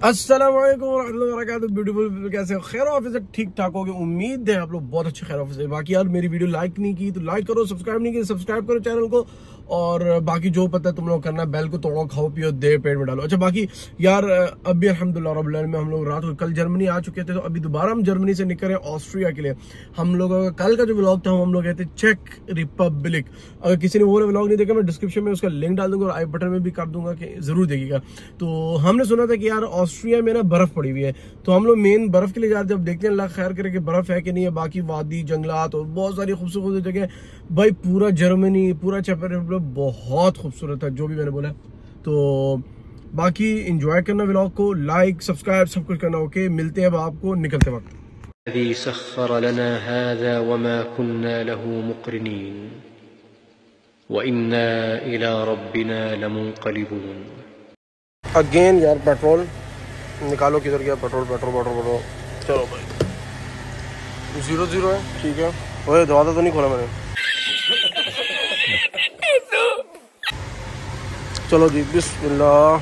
अस्सलाम वालेकुम रहमतुल्लाहि व बरकातहू। ब्यूटीफुल पीपल, कैसे हो? खैर ऑफिस ठीक ठाक हो गए, उम्मीद है आप लोग बहुत अच्छे खैर ऑफिस है। बाकी यार मेरी वीडियो लाइक नहीं की तो लाइक करो, सब्सक्राइब नहीं की सब्सक्राइब करो चैनल को, और बाकी जो पता है तुम लोग करना, बेल को तोड़ो, खाओ पियो, दे पेट में डालो। अच्छा बाकी यार अभी अल्हम्दुलिल्लाह रब्बिल आलमीन हम लोग रात को कल जर्मनी आ चुके थे, तो अभी दोबारा हम जर्मनी से निकल रहे ऑस्ट्रिया के लिए। हम लोग कल का जो व्लॉग था हम लोग गए थे चेक रिपब्लिक। अगर किसी ने वो व्लॉग नहीं देखा मैं डिस्क्रिप्शन में उसका लिंक डाल दूंगा और आई बटन में भी कर दूंगा कि जरूर देखिएगा। तो हमने सुना था कि यार ऑस्ट्रिया में ना बर्फ पड़ी हुई है, तो हम लोग मेन बर्फ के लिए जा रहे थे। अब देखते हैं अल्लाह खैर करे कि बर्फ है कि नहीं है। बाकी वादी, जंगलात और बहुत सारी खूबसूरत जगह भाई, पूरा जर्मनी, पूरा चेक रिपब्लिक बहुत खूबसूरत है जो भी मैंने बोला। तो बाकी एंजॉय करना व्लॉग को, लाइक सब्सक्राइब सब कुछ करना। ओके, मिलते हैं अब आपको निकलते वक्त। सख्खर लना हाज़ा वमा कुन्ना लहू मुक़रिनीन व इन्ना इला रब्बिना लमुनक़लिबून। अगेन यार पेट्रोल निकालो, किधर गया पेट्रोल? पेट्रोल पेट्रोल पेट्रोल, चलो भाई 0-0 है, ठीक है। ओए दरवाजा तो नहीं खोला मैंने। चलो जी बिस्मिल्लाह,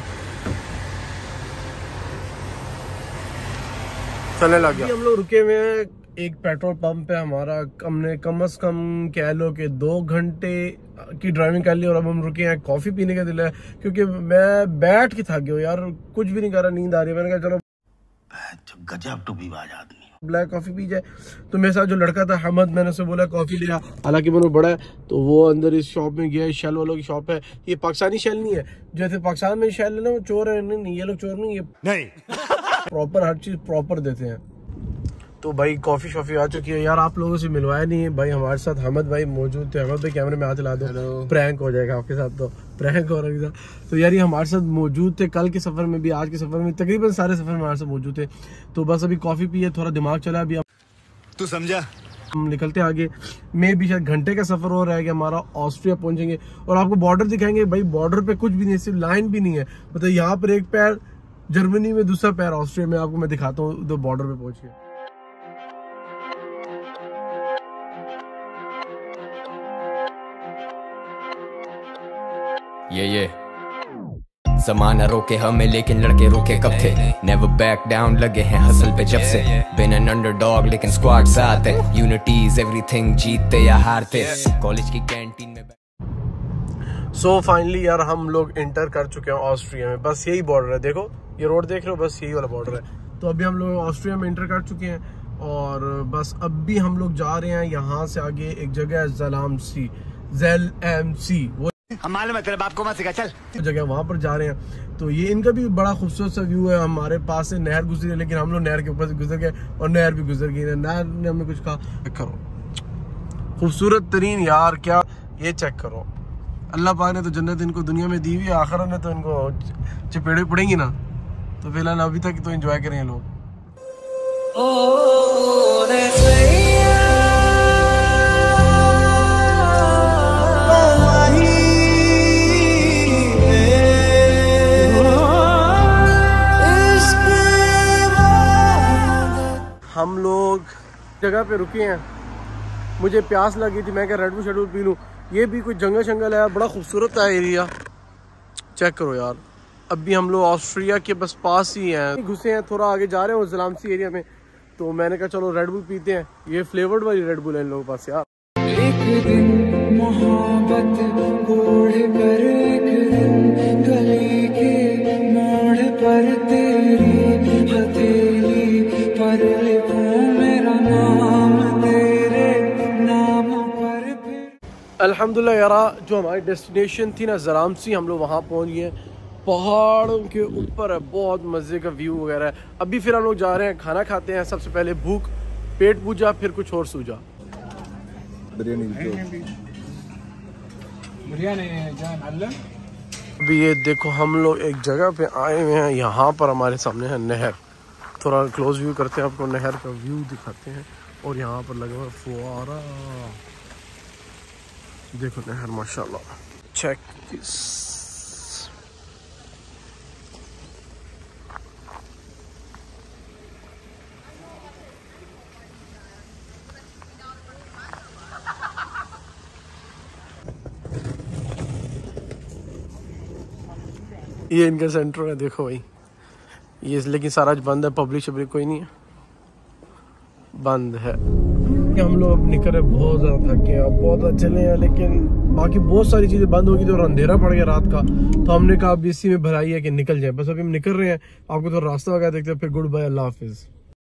चलने लग गया। हम लोग रुके हुए हैं एक पेट्रोल पंप पे हमारा, हमने कम से कम कह लो कि 2 घंटे की ड्राइविंग कर ली, और अब हम रुके हैं। कॉफी पीने का दिल है क्योंकि मैं बैठ के थक गया यार, कुछ भी नहीं कर रहा, नींद आ रही है। मैंने कहा चलो गजब टूबीबाज आदमी ब्लैक कॉफी पी जाए। तो मेरे साथ जो लड़का था हमद, मैंने उसे बोला कॉफी लिया, हालांकि मैंने बड़ा है, तो वो अंदर इस शॉप में गया, शेल वालों की शॉप है। ये पाकिस्तानी शेल नहीं है, जैसे पाकिस्तान में शेल है ना वो चोर है। नहीं, ये लोग चोर नहीं है, नहीं प्रॉपर हर चीज प्रॉपर देते हैं। तो भाई कॉफी शॉफी आ चुकी है यार। आप लोगों से मिलवाया नहीं है भाई, हमारे साथ हमद भाई मौजूद थे। हमद भाई कैमरे में हाथ ला दो, प्रैंक हो जाएगा आपके साथ, तो प्रैंक हो रहा था। तो यार ये हमारे साथ मौजूद थे, कल के सफर में भी, आज के सफर में, तकरीबन सारे सफर में हमारे साथ मौजूद थे। तो बस अभी कॉफी पी है, थोड़ा दिमाग चला, अभी तू समझा। हम निकलते आगे में भी शायद घंटे का सफर हो रहा है कि हमारा ऑस्ट्रिया पहुंचेंगे, और आपको बॉर्डर दिखाएंगे। भाई बॉर्डर पे कुछ भी नहीं, सिर्फ लाइन भी नहीं है, मतलब यहाँ पर एक पैर जर्मनी में, दूसरा पैर ऑस्ट्रिया में। आपको मैं दिखाता हूँ उधर बॉर्डर पे पहुंच के। ये ज़माना रोके हमें लेकिन लड़के रुके कब थे। नेवर बैक डाउन, लगे हैं हसल पे जब से। बिन एन अंडरडॉग लेकिन स्क्वाड साथ है। यूनिटी इज एवरीथिंग, जीतते या हारते। कॉलेज की कैंटीन में सो फाइनली यार हम लोग एंटर कर चुके हैं ऑस्ट्रिया में। बस यही बॉर्डर है, देखो ये रोड देख रहे हो, बस यही वाला बॉर्डर है। तो अभी हम लोग ऑस्ट्रिया में एंटर कर चुके हैं, और बस अब भी हम लोग जा रहे हैं यहाँ से आगे। एक जगह है ज़लामसी, ZLMC, वो मालूम है तेरे बाप को मत सिखा, चल जगह वहां पर जा रहे हैं। तो ये इनका भी बड़ा खूबसूरत सा व्यू है। हमारे पास से नहर गुजरी है, लेकिन हम लोग नहर के ऊपर से गुजर गए और नहर भी गुजर गई। नहर ने हमें कुछ कहा। चेक करो खूबसूरत तरीन यार, क्या ये चेक करो। अल्लाह पाक ने तो जन्नत इनको दुनिया में दी हुई है, आखिरत में तो इनको चपेड़े पड़ेंगी ना। तो फिलहाल अभी तक तो एंजॉय करेंगे लोग। हम लोग जगह पे रुके हैं, मुझे प्यास लगी थी, मैं क्या रेड बुल शेडबुल पी लूँ। ये भी कोई जंगल शंगल है, बड़ा खूबसूरत है एरिया, चेक करो यार। अभी हम लोग ऑस्ट्रिया के बस पास ही हैं, घुसे हैं, थोड़ा आगे जा रहे हैं ज़लामसी एरिया में। तो मैंने कहा चलो रेड बुल पीते हैं। ये फ्लेवर्ड वाली रेड बुल है इन लोगों के पास यार। एक दिन मोहब्बत ओढ़ कर, एक दिन गली के मोड़ पर तेरी हथेली पर लिखूं मेरा नाम, तेरे नाम पर फिर। अल्हम्दुलिल्लाह यार, जो हमारी डेस्टिनेशन थी ना ज़लामसी, हम लोग वहाँ पहुँच गए। पहाड़ों के ऊपर है, बहुत मज़े का व्यू वगैरह है। अभी फिर हम लोग जा रहे हैं, खाना खाते हैं। सबसे पहले भूख, पेट पूजा, फिर कुछ और सूझा। अभी ये देखो हम लोग एक जगह पे आए हुए हैं, यहाँ पर हमारे सामने है नहर। थोड़ा क्लोज व्यू करते हैं, आपको नहर का व्यू दिखाते हैं। और यहाँ पर लगा हुआ फुआरा, देखो नहर माशाल्लाह, चेक दिस। ये इनका सेंटर है, देखो भाई ये लेकिन सारा आज बंद है, पब्लिक शब्लिक कोई नहीं है, बंद है। हम लोग अब निकल रहे, बहुत ज़्यादा थके हैं, अब बहुत चले हैं, लेकिन बाकी बहुत सारी चीज़ें बंद होगी तो अंधेरा पड़ गया रात का, तो हमने कहा अब इसी में भराई है कि निकल जाए। बस अभी हम निकल रहे हैं, आपको तो रास्ता वगैरह देखते हैं, फिर गुड बाय, अल्लाह हाफिज़।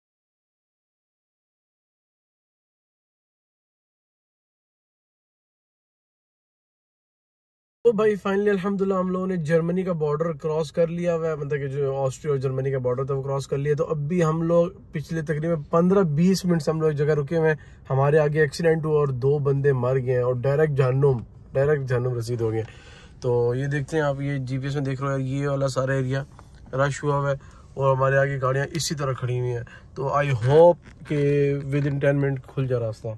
तो भाई फाइनली अल्हम्दुलिल्लाह हम लोगों ने जर्मनी का बॉर्डर क्रॉस कर लिया हुआ है, मतलब कि जो ऑस्ट्रिया और जर्मनी का बॉर्डर था वो क्रॉस कर लिया। तो अभी हम लोग पिछले तकरीबन 15-20 मिनट से हम लोग एक जगह रुके हुए हैं, हमारे आगे एक्सीडेंट हुआ और 2 बंदे मर गए हैं और डायरेक्ट जहन्नुम रसीद हो गए। तो ये देखते हैं आप, ये GPS में देख रहे हो यार, ये वाला सारा एरिया रश हुआ हुआ है और हमारे आगे गाड़ियाँ इसी तरह खड़ी हुई हैं। तो आई होप कि विद इन 10 मिनट खुल जाए रास्ता।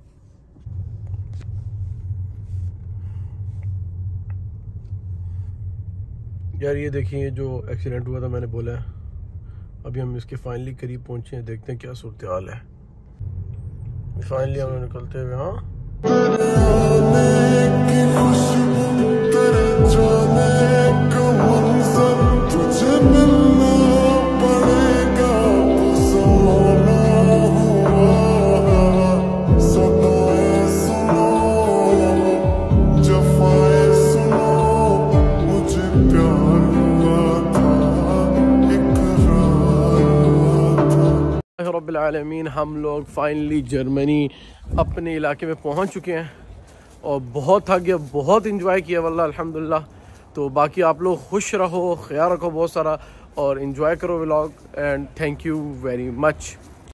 यार ये देखिए जो एक्सीडेंट हुआ था, मैंने बोला है अभी हम इसके फाइनली करीब पहुंचे हैं, देखते हैं क्या सूरत हाल है। फाइनली हम निकलते हुए, हाँ रब्बिल आलमीन, हम लोग फाइनली जर्मनी अपने इलाके में पहुंच चुके हैं और बहुत थक गया, बहुत इंजॉय किया वल्लाह अल्हम्दुलिल्लाह। तो बाकी आप लोग खुश रहो, ख्याल रखो बहुत सारा और इंजॉय करो vlog, and thank you very much.